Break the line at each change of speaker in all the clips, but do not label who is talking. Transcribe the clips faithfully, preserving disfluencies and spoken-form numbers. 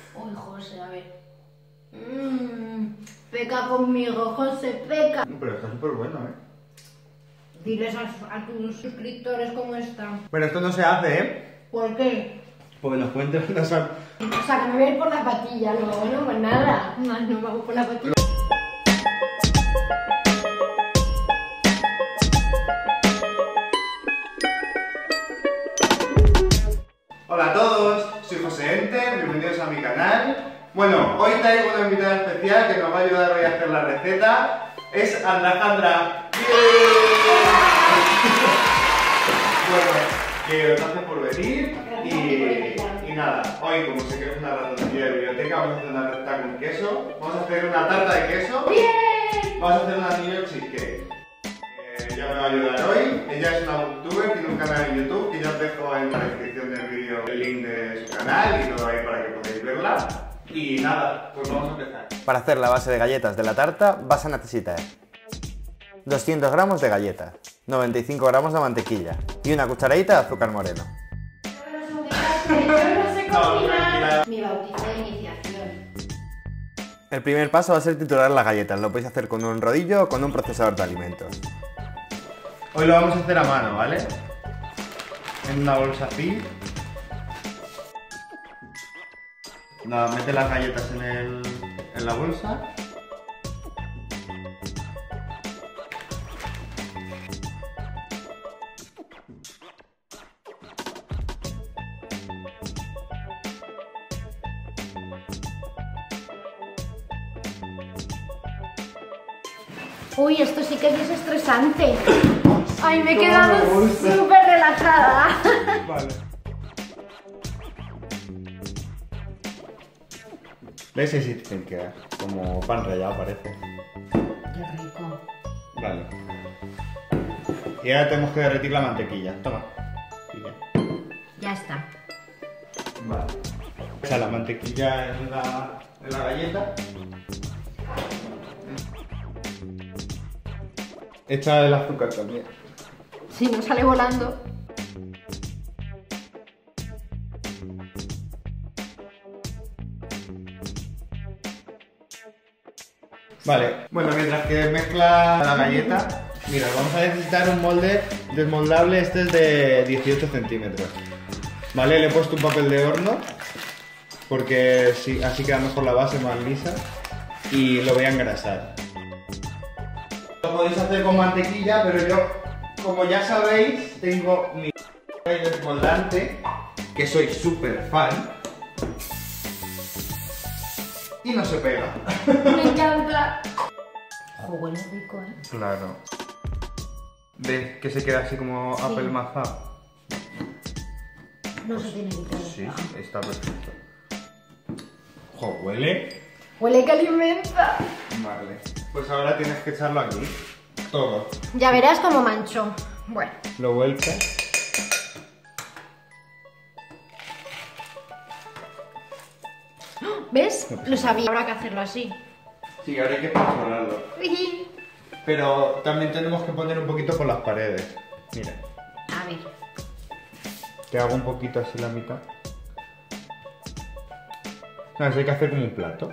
Uy, José, a ver. Mmm, peca conmigo, José, peca.
No, pero está súper bueno, ¿eh?
Diles a, a tus suscriptores cómo están.
Pero esto no se hace, ¿eh?
¿Por qué?
Porque los puentes no son...
O sea, que me voy a ir por la patilla, luego, bueno, pues nada. Más no me hago por la patilla.
Hola a todos, soy José Ente, bienvenidos a mi canal. Bueno, hoy traigo una invitada especial que nos va a ayudar hoy a hacer la receta. Es Alejandra. Bueno, que gracias por venir y, y nada, hoy como sé que es una ratoncilla de biblioteca, vamos a hacer una receta con queso. Vamos a hacer una tarta de queso.
¡Bien!
Vamos a hacer una New York cheesecake. Eh, ella me va a ayudar hoy. Ella es una booktuber, tiene un canal en YouTube que ya os dejo en la descripción del vídeo el link de su canal y todo ahí para que podáis verla. Y nada, pues vamos a empezar.
Para hacer la base de galletas de la tarta vas a necesitar doscientos gramos de galletas, noventa y cinco gramos de mantequilla y una cucharadita de azúcar moreno.
Yo no sé cocinar. Mi bautizo de iniciación.
El primer paso va a ser triturar las galletas, lo podéis hacer con un rodillo o con un procesador de alimentos.
Hoy lo vamos a hacer a mano, ¿vale? En una bolsa así. Nada, mete las galletas en, el, en la bolsa.
Uy, esto sí que es desestresante. Ay, me he
¿Cómo
quedado
me gusta?
súper relajada.
Vale. ¿Ves? Ese sí te queda como pan rallado, parece.
Qué rico.
Vale. Y ahora tenemos que derretir la mantequilla. Toma. Y ya.
Ya está.
Vale. Echa la mantequilla en la, en la galleta. Echa el azúcar también.
Si no sale volando.
Vale, bueno, mientras que mezcla la galleta, mira, vamos a necesitar un molde desmoldable, este es de dieciocho centímetros. Vale, le he puesto un papel de horno, porque sí, así queda mejor la base, más lisa, y lo voy a engrasar. Lo podéis hacer con mantequilla, pero yo, como ya sabéis, tengo mi desmoldante, que soy súper fan. Y no se pega.
Me encanta. Jo, huele rico, ¿eh?
Claro. ¿Ves que se queda así como
Sí.
apelmazado?
No se tiene que pegar.
Sí, está perfecto. Jo, ¿huele?
Huele que alimenta.
Vale. Pues ahora tienes que echarlo aquí. Todo.
Ya verás cómo mancho. Bueno.
Lo vuelcas.
¿Ves? Lo sabía. Habrá que hacerlo así.
Sí, ahora hay que controlarlo. Pero también tenemos que poner un poquito por las paredes. Mira.
A ver.
Te hago un poquito así la mitad. No, eso hay que hacer como un plato.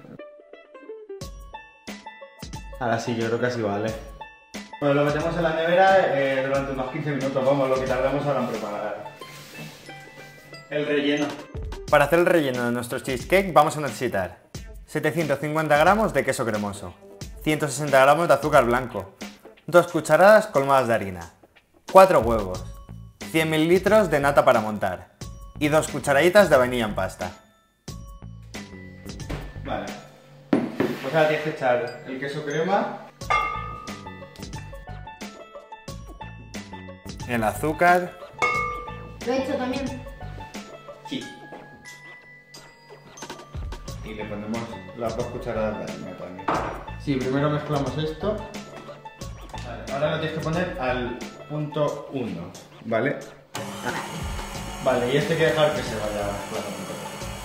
Ahora sí, yo creo que así vale. Bueno, lo metemos en la nevera eh, durante unos quince minutos, vamos, lo que tardamos ahora en preparar el relleno.
Para hacer el relleno de nuestro cheesecake vamos a necesitar setecientos cincuenta gramos de queso cremoso, ciento sesenta gramos de azúcar blanco, dos cucharadas colmadas de harina, cuatro huevos, cien mililitros de nata para montar y dos cucharaditas de vainilla en pasta.
Vale. Pues ahora tienes que echar el queso crema,
el azúcar,
¿Lo he hecho también?
sí, y le ponemos las dos cucharadas de harina también. Sí, primero mezclamos esto. Vale, ahora lo tienes que poner al punto uno, ¿vale? Vale, y este hay que dejar que se vaya mezclando.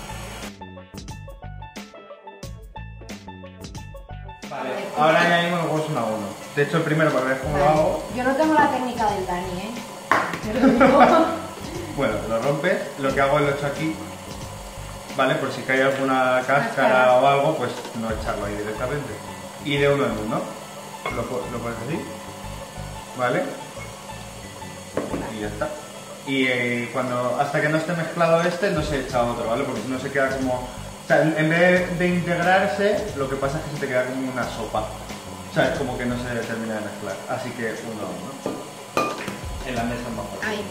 Vale, ahora añadimos los huevos uno a uno. De hecho, el primero para ver cómo lo hago.
Yo no tengo la técnica del Dani, ¿eh? Pero
Bueno, lo rompes, lo que hago es lo echo aquí. ¿vale? Por si cae alguna cáscara o algo, pues no echarlo ahí directamente. Y de uno en uno, lo, lo pones así, ¿vale? Y ya está. Y eh, cuando, hasta que no esté mezclado este, no se echa otro, ¿vale? Porque si no se queda como... O sea, en vez de integrarse, lo que pasa es que se te queda como una sopa. O sea, es como que no se termina de mezclar. Así que uno a uno. En la mesa más fácil.
Ahí.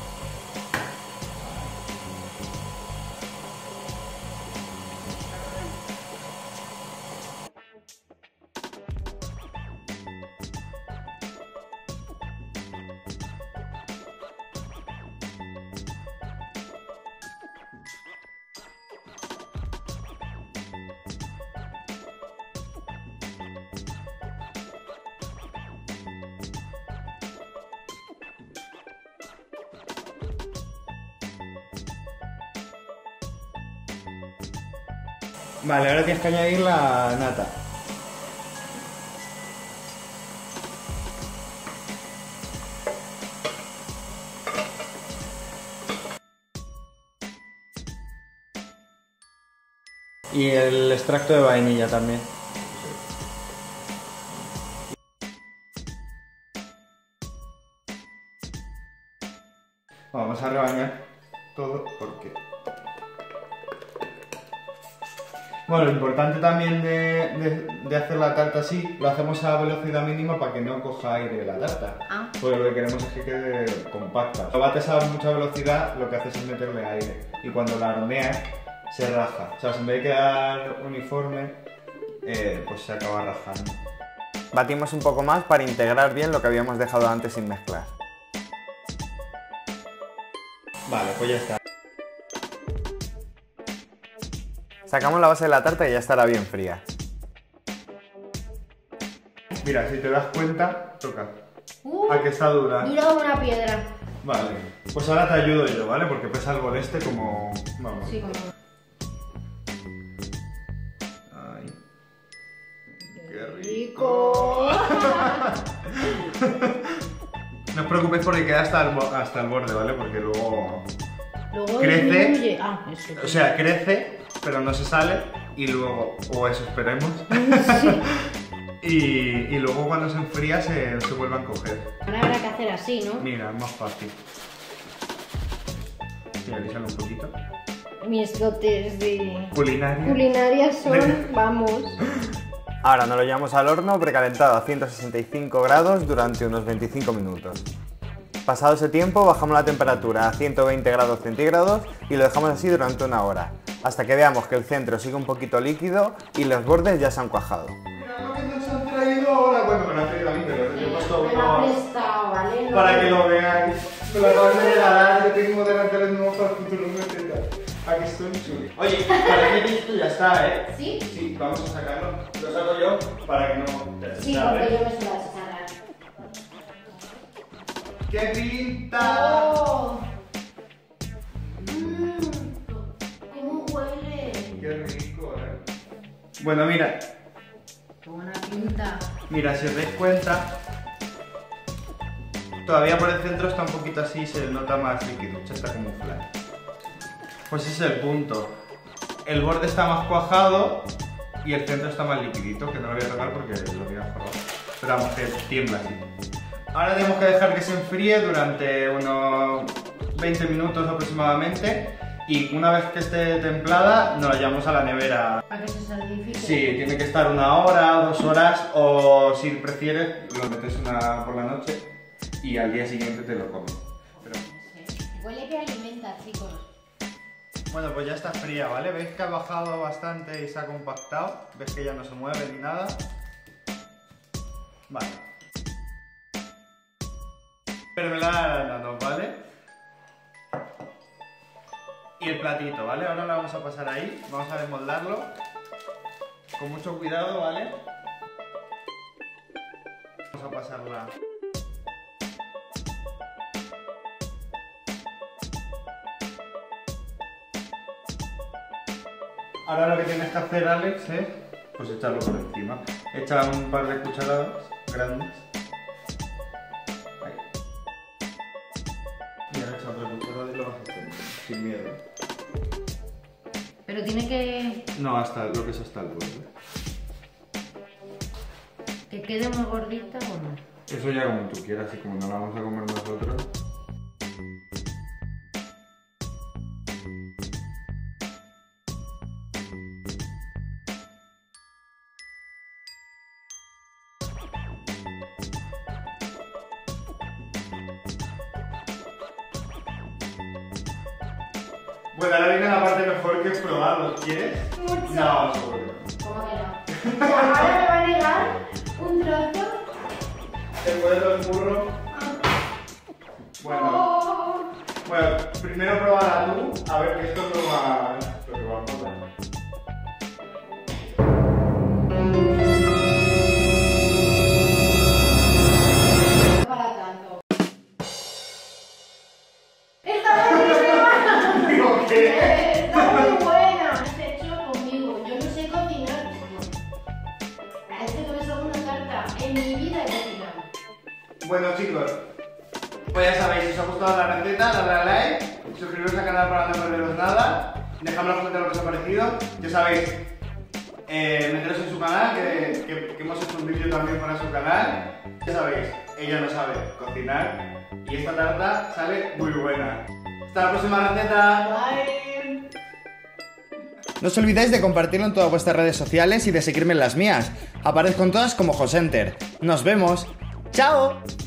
Vale, ahora tienes que añadir la nata. Y el extracto de vainilla también. Vamos a rebañar todo porque... Bueno, lo importante también de, de, de hacer la tarta así, lo hacemos a velocidad mínima para que no coja aire la tarta.
Ah.
Porque lo que queremos es que quede compacta. Lo bates a mucha velocidad, lo que haces es meterle aire. Y cuando la horneas, se raja. O sea, en vez de quedar uniforme, eh, pues se acaba rajando.
Batimos un poco más para integrar bien lo que habíamos dejado antes sin mezclar.
Vale, pues ya está.
Sacamos la base de la tarta y ya estará bien fría.
Mira, si te das cuenta, toca.
Uh,
¿A que está dura?
Dura como una piedra.
Vale. Pues ahora te ayudo yo, ¿vale? Porque pesa algo de este como... Vamos.
Sí, como...
Ay.
¡Qué rico!
No os preocupéis porque queda hasta el, hasta el borde, ¿vale? Porque luego...
Luego
crece,
disminuye. Ah, eso.
o sea, crece, pero no se sale y luego, o eso esperemos,
Sí.
y, y luego cuando se enfría se, se vuelve a encoger.
Ahora habrá que hacer así, ¿no?
Mira, es más fácil. Mira, lísalo un poquito.
Mis dotes de
Culinaria.
culinaria son, vamos.
Ahora nos lo llevamos al horno precalentado a ciento sesenta y cinco grados durante unos veinticinco minutos. Pasado ese tiempo bajamos la temperatura a ciento veinte grados centígrados y lo dejamos así durante una hora, hasta que veamos que el centro sigue un poquito líquido y los bordes ya se han cuajado.
Mira lo que nos han traído ahora. Bueno, me lo han traído a mí, pero yo he puesto
Me lo ha
uno
prestado, ¿vale? No,
para que lo veáis. Me lo acaban de regalar, yo tengo delante de nuevo para el futuro. Aquí estoy chulo. Oye, parece que esto ya está, ¿eh?
¿Sí?
Sí, vamos a sacarlo. Lo saco yo para que no te
Sí,
deschaves.
porque yo me suelo descargar.
¡Qué pinta!
¡Oh! Mmm, ¿cómo huele?
¡Qué rico, eh! Bueno, mira,
¡Qué buena pinta!
mira, si os dais cuenta, todavía por el centro está un poquito así, se nota más líquido, ya está como flan. Pues ese es el punto. El borde está más cuajado y el centro está más liquidito, que no lo voy a tocar porque lo voy a forrar. Pero vamos, que tiembla así. Ahora tenemos que dejar que se enfríe durante unos veinte minutos aproximadamente y una vez que esté templada nos la llevamos a la nevera.
¿Para que se solidifique?
Sí, tiene que estar una hora, dos horas o si prefieres lo metes una por la noche y al día siguiente te lo comes. Pero...
Huele que alimenta, chicos.
Bueno, pues ya está fría, ¿vale? ¿Veis que ha bajado bastante y se ha compactado? ¿Ves que ya no se mueve ni nada? Vale. Mermelada, ¿vale? Y el platito, ¿vale? Ahora lo vamos a pasar ahí, vamos a desmoldarlo. Con mucho cuidado, ¿vale? Vamos a pasarla. Ahora lo que tienes que hacer, Alex, es pues echarlo por encima. Echa un par de cucharadas grandes. Ahí. Y ahora echa otra cucharada y lo vas a hacer sin miedo.
Pero Pero tiene que...
No, hasta lo que es hasta el borde.
que quede muy gordita o no.
Eso ya como tú quieras, y como no la vamos a comer nosotros. Bueno, ahora viene la parte mejor, que es probarlo. ¿Quieres?
Mucho.
No, seguro.
¿Cómo que no? Ahora me va a negar un trozo.
¿Te puedes dar el burro? Bueno.
Oh.
Bueno, primero pruébala tú, a ver que esto no va... lo que va a pasar.
No para tanto. ¡Está buenísima!
Digo, ¿qué?
¡Está muy buena! Has hecho conmigo. Yo no sé cocinar. Este no es segunda carta. En mi vida he cocinado.
Bueno, chicos, pues ya sabéis, si os ha gustado la receta, dadle a like, suscribiros al canal para no perderos nada, dejadme en los comentarios lo que os ha parecido, ya sabéis, eh, meteros en su canal, que, que, que hemos hecho un vídeo también para su canal, ya sabéis, ella no sabe cocinar y esta tarta sale muy buena. Hasta la próxima receta.
Bye.
No os olvidéis de compartirlo en todas vuestras redes sociales y de seguirme en las mías. Aparezco en todas como Josenter. ¡Nos vemos! ¡Chao!